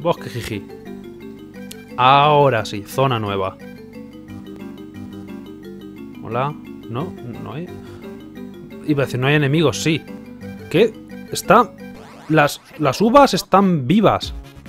Bosque jiji. Ahora sí, zona nueva. Hola. No, no hay... Iba a decir, no hay enemigos, sí. ¿Qué? Está... Las uvas están vivas.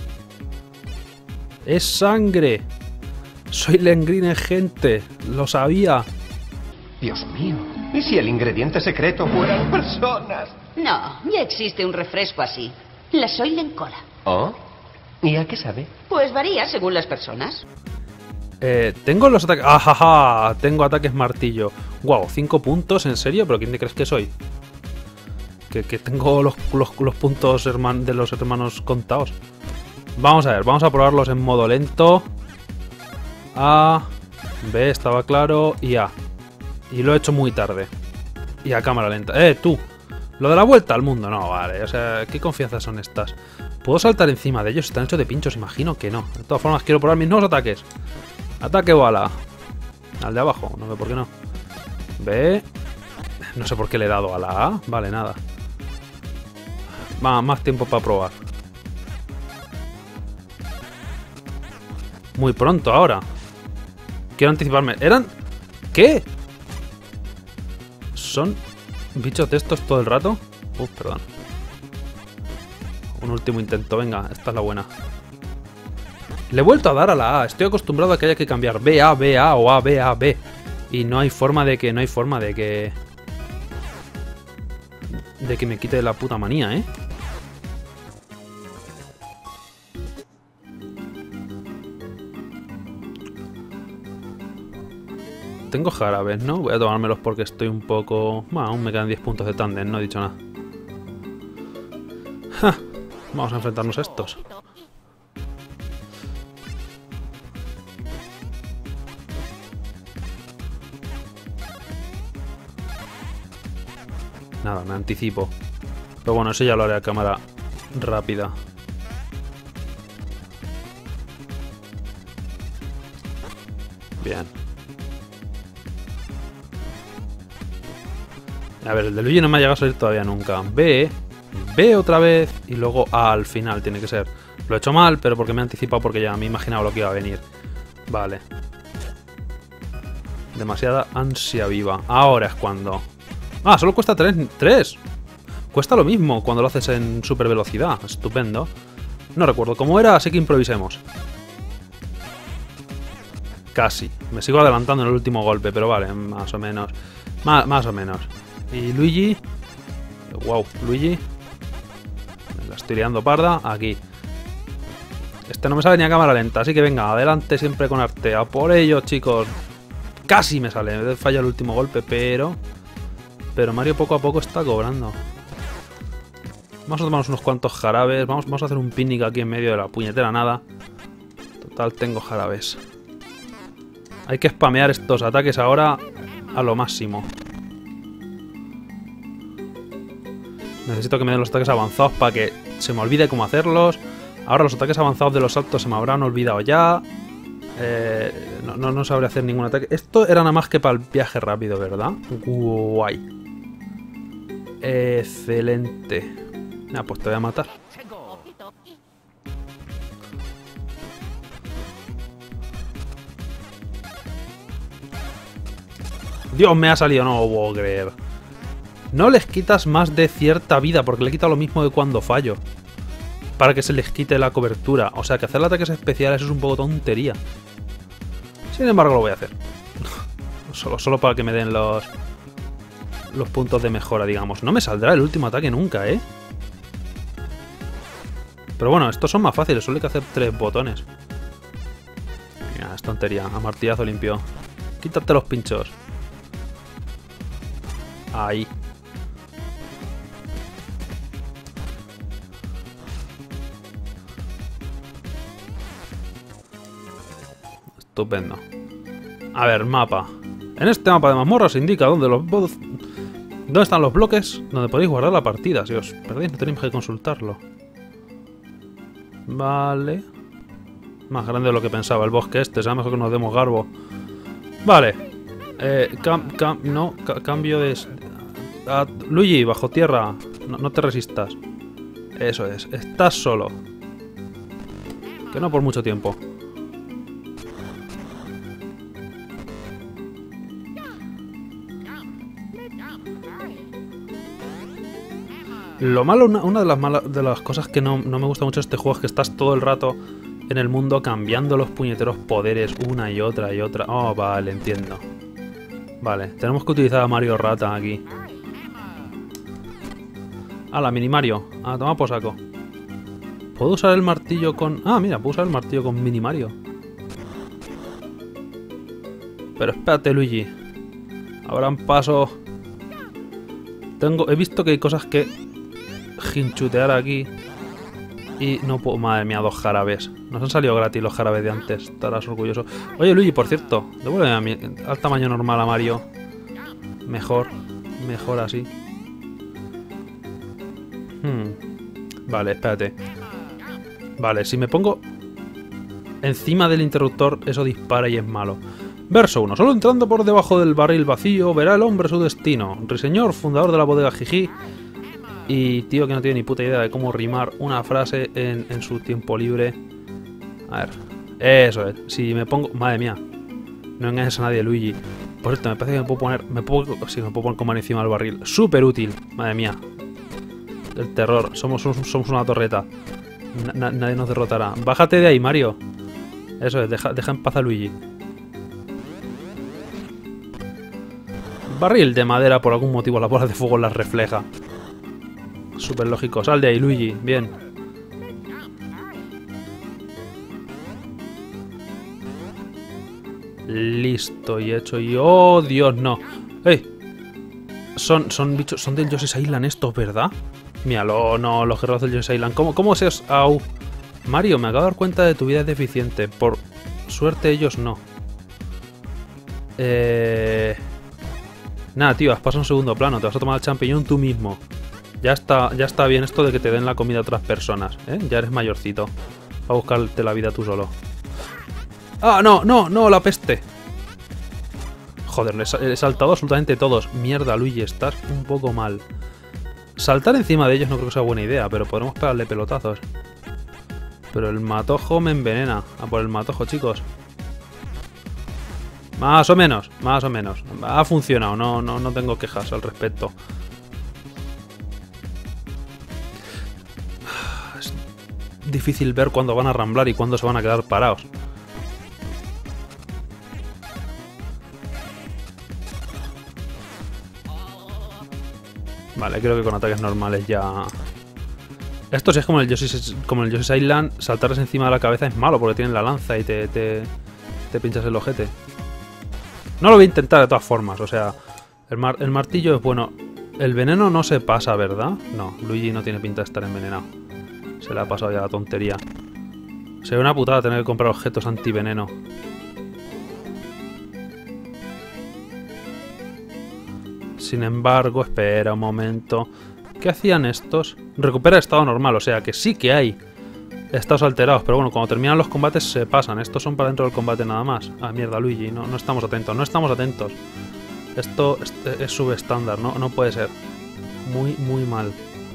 Es sangre. Soy Lengrine, gente. Lo sabía. Dios mío. ¿Y si el ingrediente secreto fueran personas? No, ya existe un refresco así. La Soylent Cola. ¿Oh? ¿Y a qué sabe? Pues varía según las personas. Tengo los ataques... ¡Ajaja! Tengo ataques martillo. Wow, 5 puntos, ¿en serio? ¿Pero quién te crees que soy? Que tengo los puntos de los hermanos contados. Vamos a ver, vamos a probarlos en modo lento. A, B, estaba claro, y A. Y lo he hecho muy tarde. Y a cámara lenta. Tú. Lo de la vuelta al mundo, no, vale. O sea, ¿qué confianzas son estas? ¿Puedo saltar encima de ellos? Están hechos de pinchos, imagino que no. De todas formas, quiero probar mis nuevos ataques. Ataque bala. Al de abajo, no sé por qué no. B. No sé por qué le he dado a la A. Vale, nada. Más tiempo para probar. Muy pronto ahora. Quiero anticiparme. ¿Eran? ¿Qué? ¿Son bichos de estos todo el rato? Perdón. Un último intento, venga, esta es la buena. Le he vuelto a dar a la A. Estoy acostumbrado a que haya que cambiar B, A, B, A o A, B, A, B. Y no hay forma de que... De que me quite la puta manía, ¿eh? Tengo jarabes, ¿no? Voy a tomármelos porque estoy un poco... Bueno, aún me quedan 10 puntos de tándem, no he dicho nada. ¡Ja! Vamos a enfrentarnos a estos. Nada, me anticipo. Pero bueno, eso ya lo haré a cámara rápida. Bien. A ver, el de Luigi no me ha llegado a salir todavía nunca. B otra vez y luego A al final tiene que ser. Lo he hecho mal, pero porque me he anticipado porque ya me he imaginado lo que iba a venir. Vale. Demasiada ansia viva. Ahora es cuando... Ah, solo cuesta 3. Cuesta lo mismo cuando lo haces en super velocidad. Estupendo. No recuerdo cómo era, así que improvisemos. Casi. Me sigo adelantando en el último golpe, pero vale, más o menos. Más o menos. Y Luigi... Wow, Luigi... Me la estoy liando parda. Aquí. Este no me sale ni a cámara lenta, así que venga, adelante siempre con arte. A por ello, chicos. Casi me sale. Me falla el último golpe, pero Mario poco a poco está cobrando. Vamos a tomarnos unos cuantos jarabes. Vamos a hacer un picnic aquí en medio de la puñetera nada. Total, tengo jarabes. Hay que spamear estos ataques ahora a lo máximo. Necesito que me den los ataques avanzados para que se me olvide cómo hacerlos. Ahora los ataques avanzados de los saltos se me habrán olvidado ya. No sabré hacer ningún ataque. Esto era nada más que para el viaje rápido, ¿verdad? Guay. Excelente. Pues te voy a matar. Dios, me ha salido, no lo puedo creer. No les quitas más de cierta vida, porque le quita lo mismo de cuando fallo. Para que se les quite la cobertura. O sea, que hacer ataques especiales es un poco tontería. Sin embargo, lo voy a hacer. solo para que me den los puntos de mejora, digamos. No me saldrá el último ataque nunca, ¿eh? Pero bueno, estos son más fáciles. Solo hay que hacer 3 botones. Mira, es tontería. A martillazo limpio. Quítate los pinchos. Ahí. Estupendo. A ver, mapa. En este mapa de mazmorra se indica dónde están los bloques donde podéis guardar la partida. Si os perdéis no tenéis que consultarlo. Vale. Más grande de lo que pensaba el bosque este. Será mejor que nos demos garbo. Vale. Cambio de... Luigi, bajo tierra. No te resistas. Eso es. Estás solo. Que no por mucho tiempo. Lo malo, una de las cosas que no me gusta mucho de este juego es que estás todo el rato en el mundo cambiando los puñeteros poderes una y otra y otra. Oh, vale, entiendo. Vale, tenemos que utilizar a Mario Rata aquí. Ah, la mini Mario. Ah, toma por saco. ¿Puedo usar el martillo con...? Ah, mira, puedo usar el martillo con mini Mario. Pero espérate, Luigi. Habrán pasos... He visto que hay cosas que... hinchutear aquí. Y no puedo... Madre mía, 2 jarabes. Nos han salido gratis los jarabes de antes. Estarás orgulloso. Oye, Luigi, por cierto. Devuélveme al tamaño normal a Mario. Mejor. Mejor así. Vale, espérate. Vale, si me pongo encima del interruptor, eso dispara y es malo. Verso 1. Solo entrando por debajo del barril vacío verá el hombre su destino. Ruiseñor, fundador de la bodega Jiji. Y tío que no tiene ni puta idea de cómo rimar una frase en su tiempo libre. A ver. Eso es. Si me pongo... Madre mía. No engañes a nadie, Luigi. Por cierto, me parece que me puedo poner... Sí, me puedo poner con mano encima del barril. Súper útil. Madre mía. El terror. Somos una torreta. Nadie nos derrotará. Bájate de ahí, Mario. Eso es. Deja en paz a Luigi. Barril de madera, por algún motivo la bola de fuego las refleja. Súper lógico. Sal de ahí, Luigi. Bien. Listo y hecho. Y ¡oh, Dios, no! ¡Ey! Son bichos... Son del Yoshi's Island estos, ¿verdad? Míralo, no, los guerreros del Yoshi's Island. ¿Cómo se os...? Au. Mario, me acabo de dar cuenta de tu vida es deficiente. Por suerte ellos no. Nada, tío, has pasado un segundo plano. Te vas a tomar el champiñón tú mismo. Ya está bien esto de que te den la comida a otras personas, ¿eh? Ya eres mayorcito. A buscarte la vida tú solo. ¡Ah, no! ¡La peste! Joder, he saltado absolutamente todos. Mierda, Luigi, estás un poco mal. Saltar encima de ellos no creo que sea buena idea, pero podremos pegarle pelotazos. Pero el matojo me envenena. A por el matojo, chicos. Más o menos. Ha funcionado, no tengo quejas al respecto. Es difícil ver cuándo van a ramblar y cuándo se van a quedar parados. Vale, creo que con ataques normales ya... Esto sí es como el Yoshi's Island. Saltarles encima de la cabeza es malo porque tienen la lanza y te pinchas el ojete. No lo voy a intentar de todas formas, o sea... El martillo es bueno. El veneno no se pasa, ¿verdad? No, Luigi no tiene pinta de estar envenenado. Se le ha pasado ya la tontería. Sería una putada tener que comprar objetos antiveneno. Sin embargo, espera un momento. ¿Qué hacían estos? Recupera estado normal, o sea que sí que hay estados alterados. Pero bueno, cuando terminan los combates se pasan. Estos son para dentro del combate nada más. Ah, mierda, Luigi, no estamos atentos. Esto es subestándar, no puede ser. Muy mal.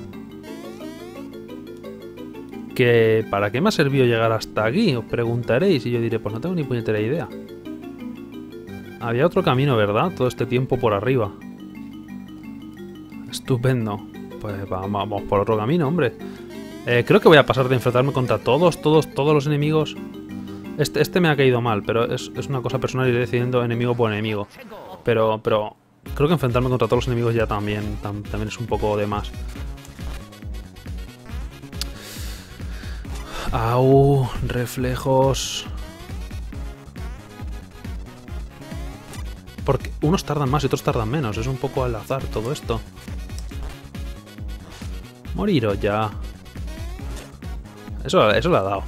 ¿Para qué me ha servido llegar hasta aquí? Os preguntaréis y yo diré, pues no tengo ni puñetera idea. Había otro camino, ¿verdad? Todo este tiempo por arriba. Estupendo. Pues vamos por otro camino, hombre. Creo que voy a pasar de enfrentarme contra todos los enemigos. Este me ha caído mal, pero es una cosa personal y iré decidiendo enemigo por enemigo. Pero creo que enfrentarme contra todos los enemigos ya también es un poco de más. Au, reflejos. Porque unos tardan más y otros tardan menos. Es un poco al azar todo esto. Moriros ya. Eso le ha dado.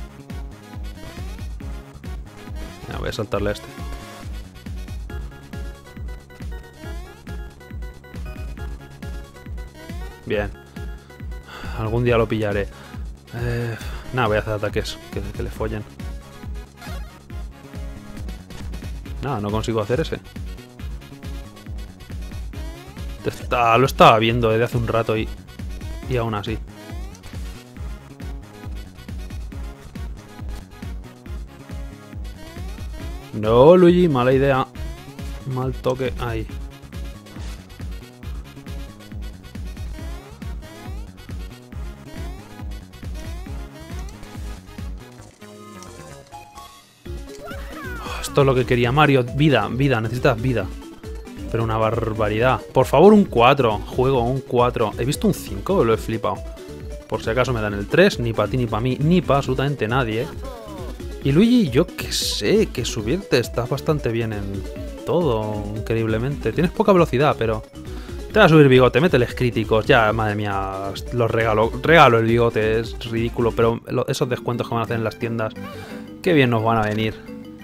Ya, voy a saltarle a este. Bien. Algún día lo pillaré. Nada, voy a hacer ataques que le follen. Nada, no consigo hacer ese. Lo estaba viendo desde hace un rato y aún así. No, Luigi, mala idea. Mal toque. Ahí. Esto es lo que quería Mario. Vida, vida, necesitas vida. Pero una barbaridad. Por favor, un 4. Juego, un 4. He visto un 5, lo he flipado. Por si acaso me dan el 3. Ni para ti, ni para mí, ni para absolutamente nadie. Y Luigi, yo que sé, que subirte estás bastante bien en todo, increíblemente. Tienes poca velocidad, pero... Te va a subir bigote, mételes críticos. Ya, madre mía, los regalo. Regalo el bigote, es ridículo. Pero esos descuentos que van a hacer en las tiendas, qué bien nos van a venir.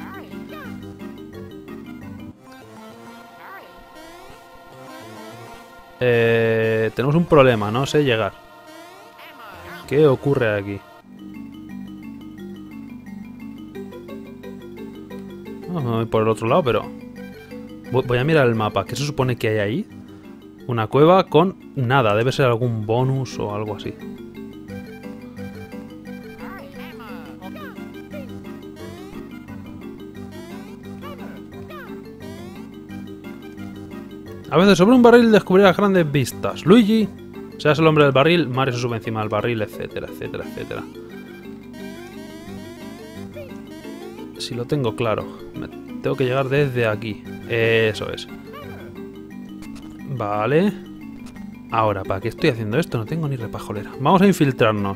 Tenemos un problema, no sé llegar. ¿Qué ocurre aquí? No, me voy por el otro lado, pero... Voy a mirar el mapa. ¿Qué se supone que hay ahí? Una cueva con nada. Debe ser algún bonus o algo así. A veces sobre un barril descubrirás grandes vistas. Luigi, seas el hombre del barril, Mario se sube encima del barril, etcétera, etcétera, etcétera. Si lo tengo claro. Tengo que llegar desde aquí. Eso es. Vale. Ahora, ¿para qué estoy haciendo esto? No tengo ni repajolera. Vamos a infiltrarnos.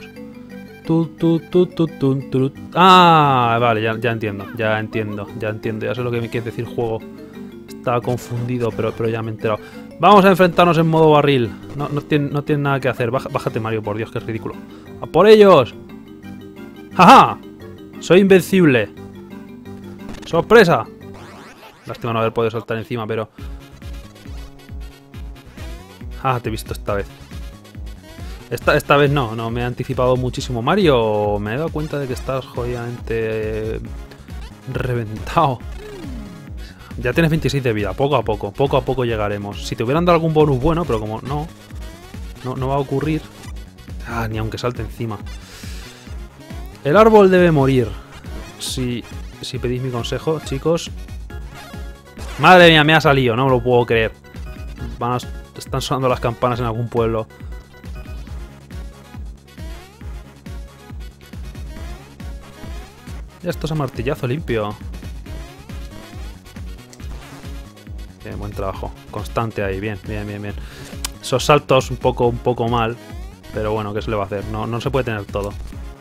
Ah, vale, ya entiendo. Ya entiendo. Ya sé lo que me quiere decir juego. Estaba confundido, pero ya me he enterado. Vamos a enfrentarnos en modo barril. No tiene nada que hacer. Bájate, Mario, por Dios, que es ridículo. ¡A por ellos! ¡Jaja! Soy invencible. ¡Sorpresa! Lástima no haber podido saltar encima, pero... Ah, te he visto esta vez. Esta vez no me he anticipado muchísimo. Mario, me he dado cuenta de que estás jodidamente reventado. Ya tienes 26 de vida, poco a poco llegaremos. Si te hubieran dado algún bonus bueno, pero como no va a ocurrir. Ah, ni aunque salte encima. El árbol debe morir. Si pedís mi consejo, chicos. Madre mía, me ha salido, no me lo puedo creer. Están sonando las campanas en algún pueblo. Ya esto es a martillazo limpio. Bien, buen trabajo. Constante ahí, bien. Esos saltos un poco mal. Pero bueno, ¿qué se le va a hacer? No se puede tener todo.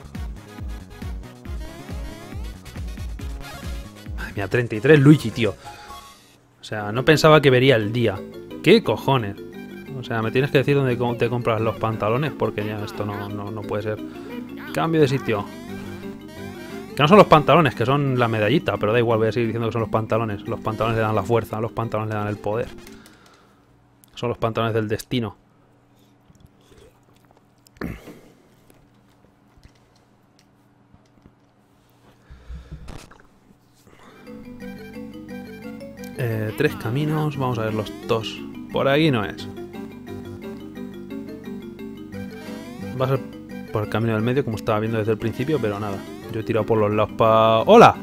Madre mía, 33 Luigi, tío. O sea, no pensaba que vería el día. ¿Qué cojones? O sea, me tienes que decir dónde te compras los pantalones, porque ya esto no puede ser. Cambio de sitio. Que no son los pantalones, que son la medallita, pero da igual, voy a seguir diciendo que son los pantalones. Los pantalones le dan la fuerza, los pantalones le dan el poder. Son los pantalones del destino. Tres caminos, vamos a ver los dos. Por aquí no es. Va a ser por el camino del medio, como estaba viendo desde el principio, pero nada. Yo he tirado por los lados para... ¡Hola!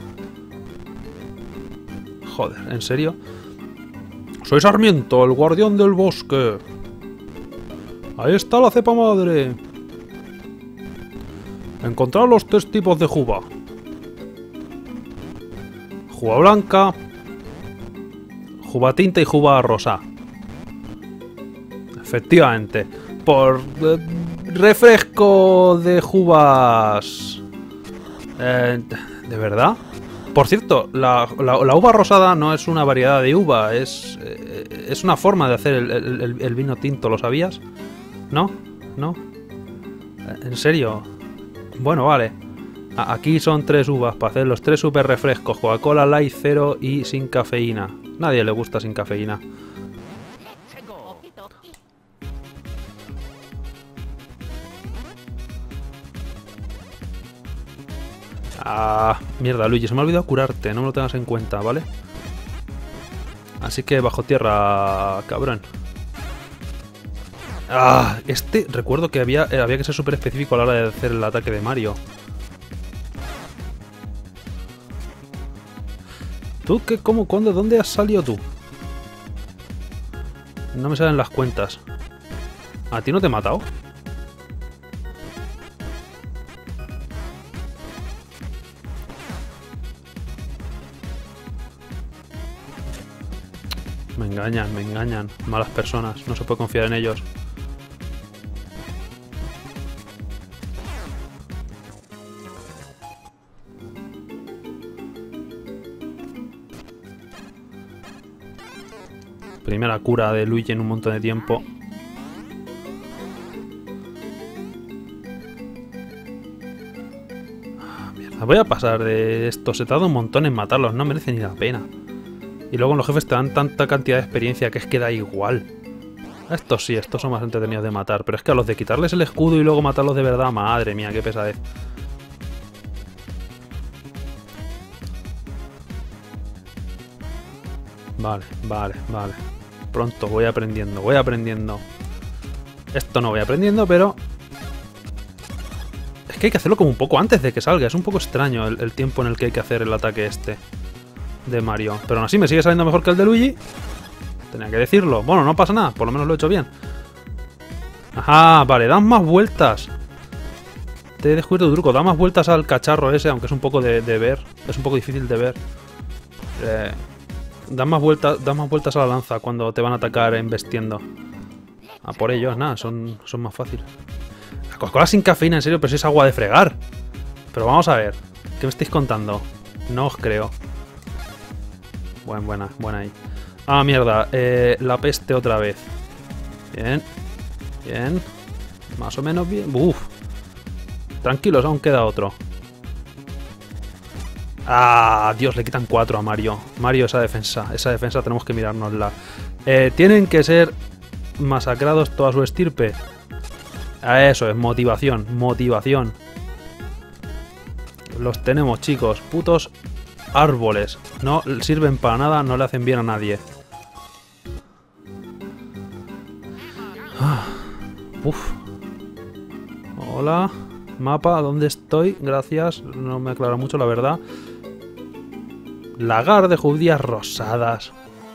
Joder, ¿en serio? Soy Sarmiento, el guardián del bosque. Ahí está la cepa madre. Encontrar los 3 tipos de juba. Juba blanca, juba tinta y juba rosa. Efectivamente. Por refresco de jubas... ¿De verdad? Por cierto, la uva rosada no es una variedad de uva, es una forma de hacer el vino tinto, ¿lo sabías? ¿No? ¿No? ¿En serio? Bueno, vale. Aquí son 3 uvas para hacer los 3 super refrescos. Coca-Cola, Light, cero y sin cafeína. Nadie le gusta sin cafeína. Ah, mierda, Luigi, se me ha olvidado curarte, no me lo tengas en cuenta, ¿vale? Así que bajo tierra, cabrón. Ah, recuerdo que había que ser súper específico a la hora de hacer el ataque de Mario. ¿Tú qué? ¿Cómo? ¿Cuándo? ¿Dónde has salido tú? No me salen las cuentas. ¿A ti no te he matado? Me engañan. Malas personas, no se puede confiar en ellos. Primera cura de Luigi en un montón de tiempo. Ah, mierda. Voy a pasar de esto. Se tarda un montón en matarlos. No merece ni la pena. Y luego los jefes te dan tanta cantidad de experiencia que es que da igual. Estos sí, estos son más entretenidos de matar. Pero es que a los de quitarles el escudo y luego matarlos de verdad, madre mía, qué pesadez. Vale. Pronto, voy aprendiendo. Esto no voy aprendiendo, pero... Es que hay que hacerlo como un poco antes de que salga. Es un poco extraño el tiempo en el que hay que hacer el ataque este de Mario. Pero aún así me sigue saliendo mejor que el de Luigi. Tenía que decirlo. Bueno, no pasa nada, por lo menos lo he hecho bien. Ajá, vale, dan más vueltas. Te he descubierto tu truco. Da más vueltas al cacharro ese, aunque es un poco de ver. Es un poco difícil de ver. Dan más vueltas a la lanza cuando te van a atacar embestiendo. A por ellos, nada, son más fáciles. La Coca-Cola sin cafeína, en serio, pero si es agua de fregar. Pero vamos a ver, ¿qué me estáis contando? No os creo. Buena ahí. Ah, mierda, la peste otra vez. Bien. Más o menos bien. Uf. Tranquilos, aún queda otro. Ah, Dios, le quitan 4 a Mario. Mario, esa defensa tenemos que mirárnosla. Tienen que ser masacrados toda su estirpe. Eso es, motivación. Los tenemos, chicos. Putos árboles. No sirven para nada, no le hacen bien a nadie. Uf. Hola. Mapa, ¿dónde estoy? Gracias. No me aclara mucho, la verdad. Lagar de judías rosadas.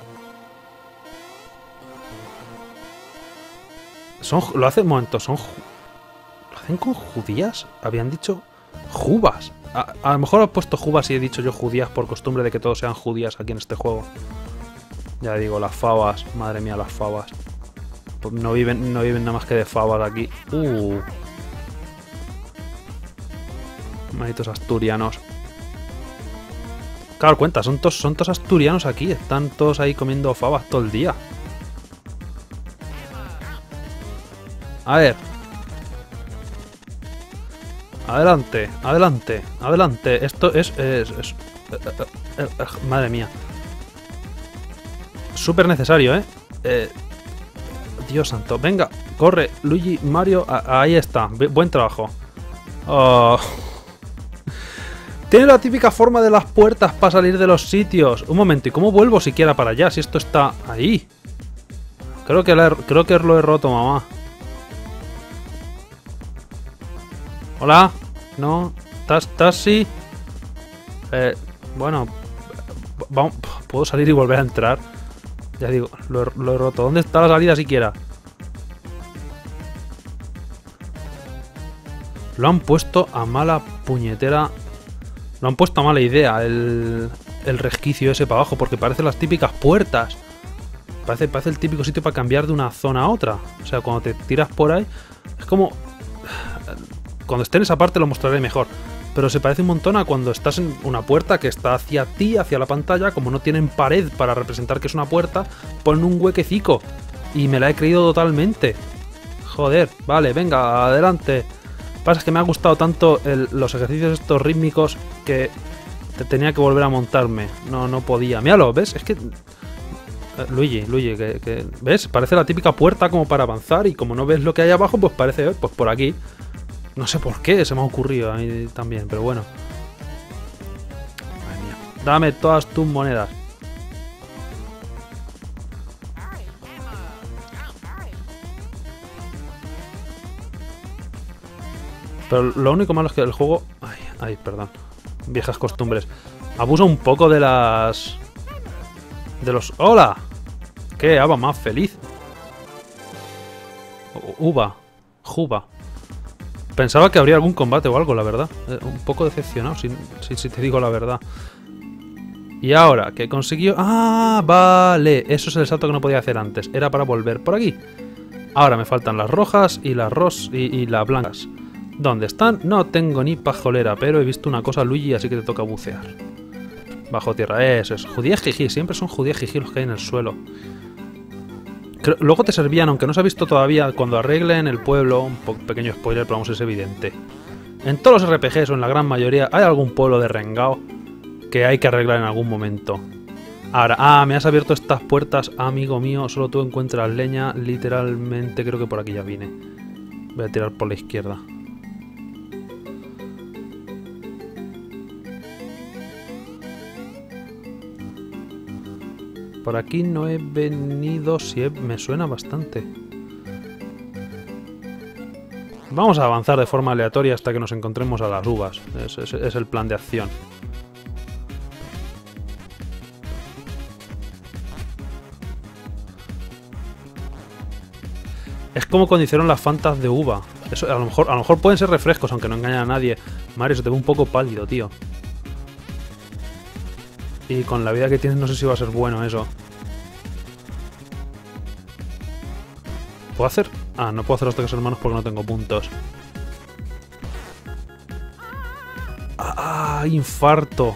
Lo hacen con judías. Habían dicho jubas. A lo mejor he puesto jubas y he dicho yo judías por costumbre de que todos sean judías aquí en este juego. Ya digo, las fabas. Madre mía, las fabas. Pues no viven nada más que de fabas aquí. Malditos asturianos. Claro, cuenta, son todos asturianos aquí. Están todos ahí comiendo fabas todo el día. A ver. Adelante. Esto es madre mía. Súper necesario, Dios santo. Venga, corre, Luigi, Mario. Ahí está. Buen trabajo. Oh. Tiene la típica forma de las puertas para salir de los sitios. Un momento, ¿y cómo vuelvo siquiera para allá si esto está ahí? Creo que lo he roto, mamá. Hola. ¿No? ¿Estás sí? Bueno. ¿Puedo salir y volver a entrar? Ya digo, lo he roto. ¿Dónde está la salida siquiera? Lo han puesto a mala puñetera. Lo han puesto a mala idea el resquicio ese para abajo, porque parece las típicas puertas. Parece el típico sitio para cambiar de una zona a otra. O sea, cuando te tiras por ahí, es como... Cuando esté en esa parte lo mostraré mejor. Pero se parece un montón a cuando estás en una puerta que está hacia ti, hacia la pantalla. Como no tienen pared para representar que es una puerta, ponen un huequecico. Y me la he creído totalmente. Joder, vale, venga, adelante. Pasa es que me ha gustado tanto los ejercicios estos rítmicos que tenía que volver a montarme. No podía. Míralo, ¿ves? Es que... Luigi, ¿ves? Parece la típica puerta como para avanzar y como no ves lo que hay abajo, pues parece, pues por aquí. No sé por qué, se me ha ocurrido a mí también, pero bueno. Madre mía. Dame todas tus monedas. Pero lo único malo es que el juego... Ay, perdón. Viejas costumbres. Abusa un poco de las De los... ¡Hola! ¡Qué haba más feliz! Uva. Juba. Pensaba que habría algún combate o algo, la verdad. Un poco decepcionado, si te digo la verdad. Y ahora, ¿qué consiguió? ¡Ah! Vale. Eso es el salto que no podía hacer antes. Era para volver por aquí. Ahora me faltan las rojas y las y las blancas. ¿Dónde están? No tengo ni pajolera, pero he visto una cosa, Luigi, así que te toca bucear. Bajo tierra. Eso es. Judías jiji. Siempre son judías jiji los que hay en el suelo. Luego te servían, aunque no se ha visto todavía, cuando arreglen el pueblo, un pequeño spoiler, pero vamos, es evidente. En todos los RPGs o en la gran mayoría hay algún pueblo de Rengao que hay que arreglar en algún momento. Ahora, me has abierto estas puertas, amigo mío, solo tú encuentras leña, literalmente creo que por aquí ya vine. Voy a tirar por la izquierda. Por aquí no he venido, me suena bastante. Vamos a avanzar de forma aleatoria hasta que nos encontremos a las uvas. Es el plan de acción. Es como cuando hicieron las fantas de uva. Eso, a lo mejor pueden ser refrescos, aunque no engañan a nadie. Mario, se te ve un poco pálido, tío. Y con la vida que tienes no sé si va a ser bueno eso. ¿Puedo hacer? Ah, no puedo hacer los toques hermanos porque no tengo puntos. ¡Ah! ¡Infarto!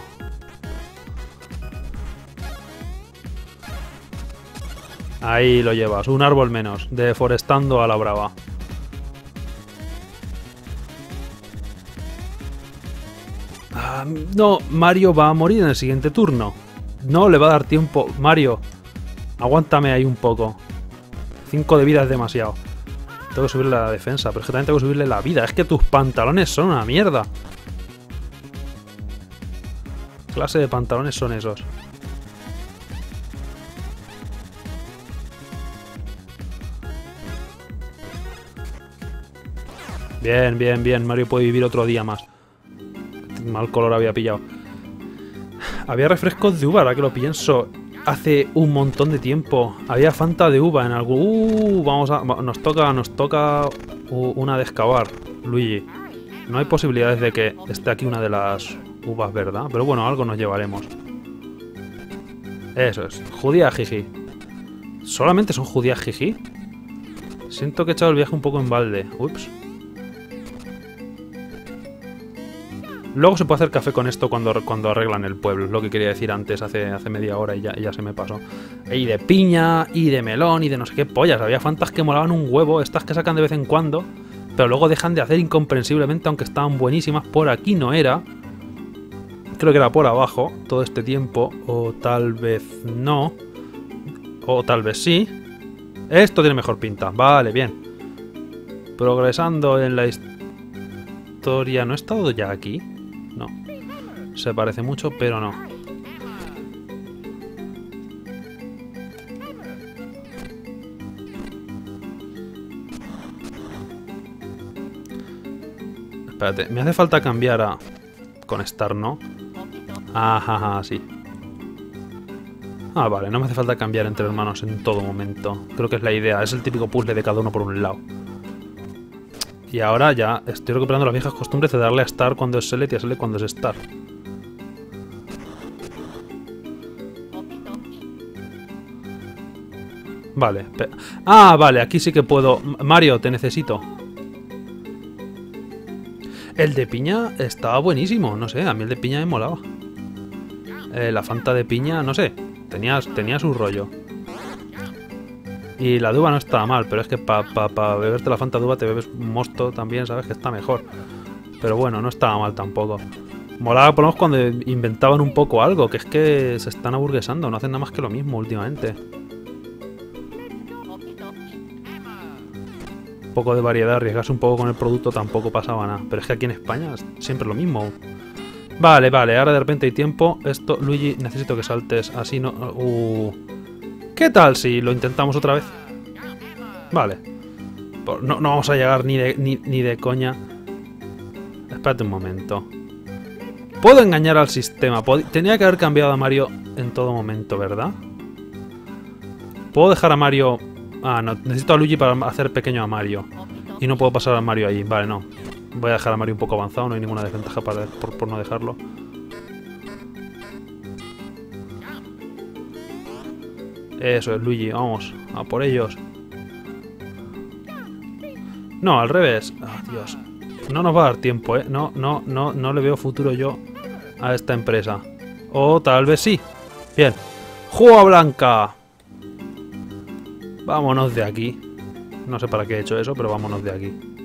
Ahí lo llevas. Un árbol menos. Deforestando a la brava. No, Mario va a morir en el siguiente turno. No le va a dar tiempo. Mario, aguántame ahí un poco. 5 de vida es demasiado. Tengo que subirle la defensa, pero es que también tengo que subirle la vida. Es que tus pantalones son una mierda. ¿Qué clase de pantalones son esos? Bien, bien, bien. Mario puede vivir otro día más. Mal color había pillado. Había refrescos de uva, ahora que lo pienso. Hace un montón de tiempo. Había Fanta de uva en algún... nos toca una de excavar, Luigi. No hay posibilidades de que esté aquí una de las uvas, ¿verdad? Pero bueno, algo nos llevaremos. Eso es. Judía jiji. ¿Solamente son judías jiji? Siento que he echado el viaje un poco en balde. Ups. Luego se puede hacer café con esto cuando arreglan el pueblo. Es lo que quería decir antes, hace media hora y ya se me pasó. Y de piña, y de melón, y de no sé qué pollas. Había fantas que molaban un huevo, estas que sacan de vez en cuando, pero luego dejan de hacer incomprensiblemente, aunque estaban buenísimas. Por aquí no era. Creo que era por abajo todo este tiempo. O tal vez no. O tal vez sí. Esto tiene mejor pinta. Vale, bien. Progresando en la historia. ¿No he estado ya aquí? No. Se parece mucho, pero no. Espérate, me hace falta cambiar a... Con Star, ¿no? Ajá, sí. Ah, vale, no me hace falta cambiar entre hermanos en todo momento. Creo que es la idea, es el típico puzzle de cada uno por un lado. Y ahora ya estoy recuperando las viejas costumbres de darle a Star cuando es Select y a Select cuando es Star. Vale. Vale, aquí sí que puedo... Mario, te necesito. El de piña estaba buenísimo, no sé, a mí el de piña me molaba. La Fanta de piña, no sé, tenía su rollo. Y la de uva no estaba mal, pero es que para beberte la Fanta de uva te bebes un mosto también, ¿sabes? Que está mejor. Pero bueno, no estaba mal tampoco. Molaba por lo menos cuando inventaban un poco algo, que es que se están aburguesando, no hacen nada más que lo mismo últimamente. Un poco de variedad, arriesgarse un poco con el producto tampoco pasaba nada. Pero es que aquí en España es siempre lo mismo. Vale, ahora de repente hay tiempo. Esto, Luigi, necesito que saltes así, no... ¿Qué tal si lo intentamos otra vez? Vale. No vamos a llegar ni de coña. Espérate un momento. Puedo engañar al sistema. Tenía que haber cambiado a Mario en todo momento, ¿verdad? ¿Puedo dejar a Mario? Ah, no. Necesito a Luigi para hacer pequeño a Mario. Y no puedo pasar a Mario allí. Vale, no. Voy a dejar a Mario un poco avanzado. No hay ninguna desventaja por no dejarlo. Eso es, Luigi. Vamos. A por ellos. No, al revés. Ah, Dios. No nos va a dar tiempo, ¿eh? No le veo futuro yo a esta empresa. O tal vez sí. Bien. ¡Jugo blanca! Vámonos de aquí. No sé para qué he hecho eso, pero vámonos de aquí.